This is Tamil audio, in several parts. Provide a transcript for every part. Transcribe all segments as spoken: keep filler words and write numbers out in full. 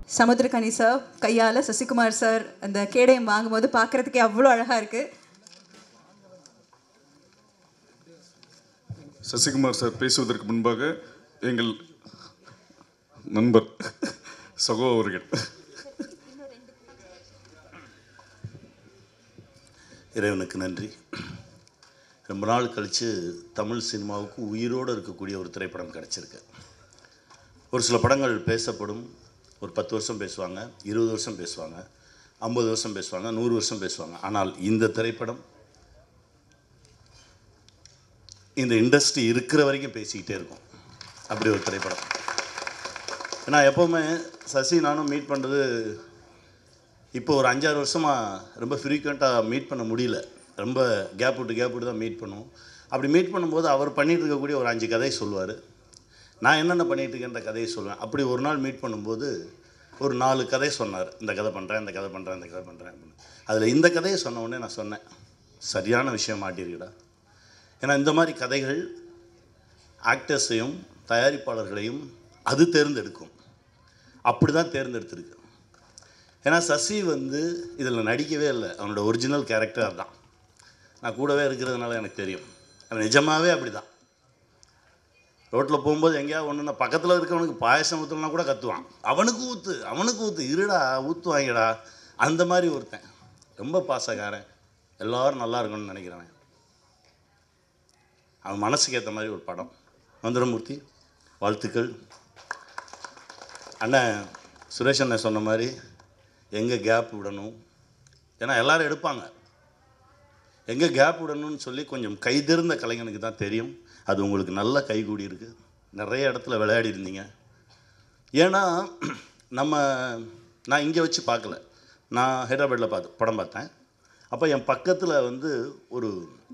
Samuthirakani sir, கையால Sasikumar sir அந்த கேடயம் வாங்கும்போது பார்க்கிறதுக்கே அவ்வளவு அழகா இருக்கு. Sasikumar sir பேசுவதற்கு முன்பாக எங்கள் நண்பர் சகோ அவர்கள் இறைவனுக்கு நன்றி. ரொம்ப நாள் கழித்து தமிழ் சினிமாவுக்கு உயிரோடு இருக்கக்கூடிய ஒரு திரைப்படம் கிடச்சிருக்கு. ஒரு சில படங்கள் பேசப்படும், ஒரு பத்து வருஷம் பேசுவாங்க, இருபது வருஷம் பேசுவாங்க, ஐம்பது வருஷம் பேசுவாங்க, நூறு வருஷம் பேசுவாங்க. ஆனால் இந்த திரைப்படம் இந்த இண்டஸ்ட்ரி இருக்கிற வரைக்கும் பேசிக்கிட்டே இருக்கும். அப்படி ஒரு திரைப்படம். ஏன்னா எப்போவுமே சசி நானும் மீட் பண்ணுறது இப்போ ஒரு அஞ்சாறு வருஷமாக ரொம்ப ஃப்ரீக்வெண்ட்டாக மீட் பண்ண முடியல. ரொம்ப கேப் விட்டு கேப் விட்டு தான் மீட் பண்ணுவோம். அப்படி மீட் பண்ணும்போது அவர் பண்ணிகிட்டு இருக்கக்கூடிய ஒரு அஞ்சு கதையை சொல்லுவார், நான் என்னென்ன பண்ணிகிட்டு இருக்கேன்ற கதையை சொல்லுவேன். அப்படி ஒரு நாள் மீட் பண்ணும்போது ஒரு நாலு கதை சொன்னார். இந்த கதை பண்ணுறேன், இந்த கதை பண்ணுறேன், இந்த கதை பண்ணுறேன் அப்படின்னு. அதில் இந்த கதையை சொன்ன உடனே நான் சொன்னேன், சரியான விஷயம் மாட்டிருக்கடா. ஏன்னா இந்த மாதிரி கதைகள் ஆக்டர்ஸையும் தயாரிப்பாளர்களையும் அது தேர்ந்தெடுக்கும். அப்படி தான் தேர்ந்தெடுத்திருக்கு. ஏன்னா சசி வந்து இதில் நடிக்கவே இல்லை, அவனோட ஒரிஜினல் கேரக்டர் தான். நான் கூடவே இருக்கிறதுனால எனக்கு தெரியும், அது நிஜமாகவே அப்படி தான். ரோட்டில் போகும்போது எங்கேயாவது ஒன்றுனா பக்கத்தில் இருக்கவனுக்கு பாயசம் ஊற்றணுன்னா கூட கற்றுவான், அவனுக்கு ஊற்று அவனுக்கு ஊற்று இருடா ஊற்றுவாங்கடா. அந்த மாதிரி ஒருத்தன் ரொம்ப பாசக்காரன், எல்லோரும் நல்லா இருக்கணும்னு நினைக்கிறவன். அவன் மனசுக்கு ஏற்ற மாதிரி ஒரு படம். மந்திரமூர்த்தி வாழ்த்துக்கள். அண்ணன் சுரேஷ் அண்ணன் சொன்ன மாதிரி எங்கே கேப் விடணும், ஏன்னா எல்லோரும் எடுப்பாங்க, எங்கே கேப் விடணும்னு சொல்லி கொஞ்சம் கைதெறிந்த கலைஞனுக்கு தான் தெரியும். அது உங்களுக்கு நல்ல கைகூடி இருக்குது. நிறைய இடத்துல விளையாடி இருந்தீங்க. ஏன்னா நம்ம நான் இங்கே வச்சு பார்க்கல, நான் ஹைதராபாத்தில் பார்த்து படம் பார்த்தேன். அப்போ என் பக்கத்தில் வந்து ஒரு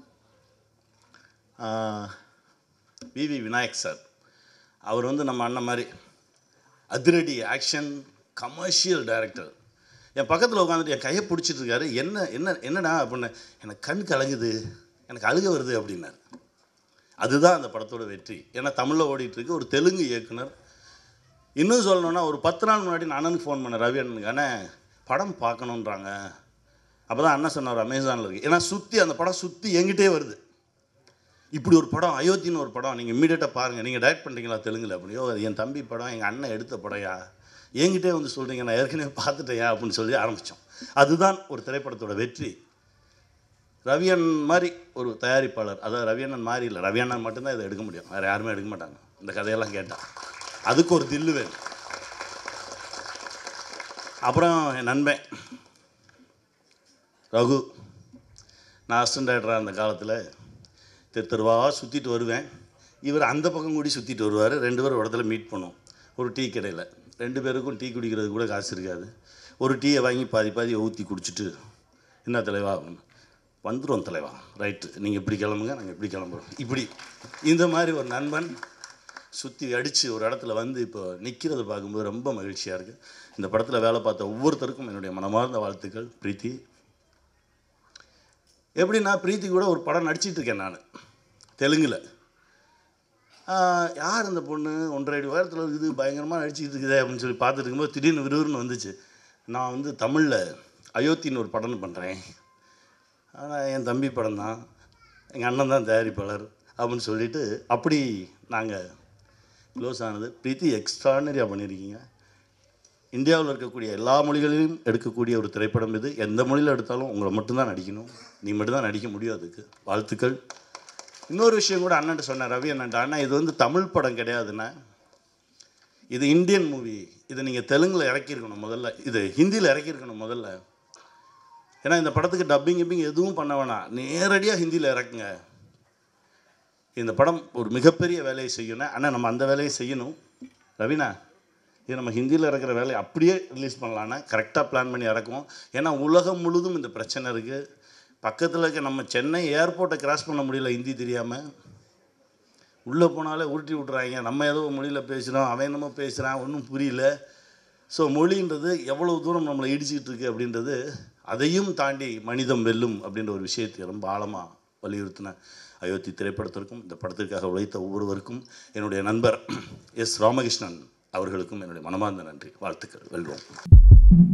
விவி விநாயக் சார், அவர் வந்து நம்ம அண்ணன் மாதிரி அதிரடி ஆக்ஷன் கமர்ஷியல் டைரக்டர். என் பக்கத்தில் உட்காந்துட்டு என் கையை பிடிச்சிட்ருக்காரு. என்ன என்ன என்னடா அப்படின்னு, எனக்கு கண் கலங்குது, எனக்கு அழுக வருது அப்படின்னாரு. அதுதான் அந்த படத்தோட வெற்றி. ஏன்னா தமிழில் ஓடிட்டுருக்கு. ஒரு தெலுங்கு இயக்குனர். இன்னும் சொல்லணுன்னா ஒரு பத்து நாள் முன்னாடி நான் அண்ணனுக்கு ஃபோன் பண்ணேன், ரவி அண்ணனுக்கு, அண்ணன் படம் பார்க்கணுன்றாங்க. அப்போ தான் அண்ணன் சொன்னார் அமேசானில் இருக்குது. ஏன்னா சுற்றி அந்த படம் சுற்றி எங்கிட்டே வருது. இப்படி ஒரு படம் அயோத்தின்னு ஒரு படம், நீங்கள் இம்மீடியட்டாக பாருங்கள், நீங்கள் டைரக்ட் பண்ணுறீங்களா தெலுங்கில் அப்படியோ, அது என் தம்பி படம், எங்கள் அண்ணன் எடுத்த படையா, என்கிட்டே வந்து சொல்கிறீங்க, நான் ஏற்கனவே பார்த்துட்டேயா அப்படின்னு சொல்லி ஆரம்பித்தோம். அதுதான் ஒரு திரைப்படத்தோட வெற்றி. ரவியன் மாதிரி ஒரு தயாரிப்பாளர், அதாவது ரவியண்ணன் மாதிரி இல்லை, ரவியண்ணன் மட்டும்தான் இதை எடுக்க முடியும், வேறு யாருமே எடுக்க மாட்டாங்க இந்த கதையெல்லாம் கேட்டால். அதுக்கு ஒரு தில்லு வேணும். அப்புறம் என் நண்பன் ரகு, நான் அசிஸ்டன்ட் டைரக்டராக அந்த காலத்தில் தெரு தெருவாக சுற்றிட்டு வருவேன். இவர் அந்த பக்கம் கூடி சுற்றிட்டு வருவார். ரெண்டு பேரும் ஒரு இடத்துல மீட் பண்ணுவோம், ஒரு டீ கடையில். ரெண்டு பேருக்கும் டீ குடிக்கிறது கூட காசு இருக்காது. ஒரு டீயை வாங்கி பாதி பாதி ஊற்றி குடிச்சிட்டு, என்ன தலைவா வந்துடும் தலைவா, ரைட்டு, நீங்கள் இப்படி கிளம்புங்க, நாங்கள் இப்படி கிளம்புறோம், இப்படி இந்த மாதிரி ஒரு நண்பன் சுற்றி அடித்து ஒரு இடத்துல வந்து இப்போ நிற்கிறத பார்க்கும்போது ரொம்ப மகிழ்ச்சியாக இருக்குது. இந்த படத்தில் வேலை பார்த்த ஒவ்வொருத்தருக்கும் என்னுடைய மனமார்ந்த வாழ்த்துக்கள். பிரீத்தி எப்படின்னா, பிரீத்தி கூட ஒரு படம் நடிச்சிட்ருக்கேன் நான் தெலுங்கில். யார் அந்த பொண்ணு ஒன்றரை அடி உயரத்தில் இருக்குது, பயங்கரமாக நடிச்சிக்கிட்டு இருக்குதே அப்படின்னு சொல்லி பார்த்துட்டு இருக்கும்போது திடீர்னு விறுவிறுன்னு வந்துச்சு. நான் வந்து தமிழில் அயோத்தின்னு ஒரு படம்னு பண்ணுறேன், ஆனால் என் தம்பி படம் தான், எங்கள் அண்ணன் தான் தயாரிப்பாளர் அப்படின்னு சொல்லிவிட்டு அப்படி நாங்கள் க்ளோஸ் ஆனது. பிரீத்தி எக்ஸ்ட்ரானரியாக பண்ணியிருக்கீங்க. இந்தியாவில் இருக்கக்கூடிய எல்லா மொழிகளிலும் எடுக்கக்கூடிய ஒரு திரைப்படம் இது. எந்த மொழியில் எடுத்தாலும் உங்களை மட்டும்தான் நடிக்கணும், நீ மட்டும்தான் நடிக்க முடியும். அதுக்கு வாழ்த்துக்கள். இன்னொரு விஷயம் கூட அண்ணன்ட்டு சொன்னேன், ரவி அண்ணன்ட்ட, அண்ணா இது வந்து தமிழ் படம் கிடையாதுண்ணா, இது இந்தியன் மூவி, இதை நீங்கள் தெலுங்கில் இறக்கியிருக்கணும் முதல்ல, இது ஹிந்தியில் இறக்கியிருக்கணும் முதல்ல. ஏன்னா இந்த படத்துக்கு டப்பிங் கிப்பிங் எதுவும் பண்ண வேணாம், நேரடியாக ஹிந்தியில் இறக்குங்க. இந்த படம் ஒரு மிகப்பெரிய வேலையை செய்யணும். ஆனால் நம்ம அந்த வேலையை செய்யணும். ரவினா, இது நம்ம ஹிந்தியில் இறக்குற வேலையை அப்படியே ரிலீஸ் பண்ணலான்னா கரெக்டாக பிளான் பண்ணி இறக்குவோம். ஏன்னா உலகம் முழுதும் இந்த பிரச்சனை இருக்குது. பக்கத்தில் இருக்க நம்ம சென்னை ஏர்போர்ட்டை கிராஸ் பண்ண முடியல ஹிந்தி தெரியாமல். உள்ளே போனாலே உருட்டி விட்றாங்க. நம்ம ஏதோ மொழியில் பேசுகிறோம், அவன் என்னமோ பேசுகிறான், ஒன்றும் புரியல. ஸோ மொழின்றது எவ்வளோ தூரம் நம்மளை இடிச்சிக்கிட்டு இருக்குது அப்படின்றது, அதையும் தாண்டி மனிதம் வெல்லும் அப்படின்ற ஒரு விஷயத்தை ரொம்ப ஆழமாக வலியுறுத்தின அயோத்தி திரைப்படத்திற்கும் இந்த படத்திற்காக உழைத்த ஒவ்வொருவருக்கும், என்னுடைய நண்பர் எஸ் ராமகிருஷ்ணன் அவர்களுக்கும் என்னுடைய மனமார்ந்த நன்றி, வாழ்த்துக்கள். வெல்வோம்.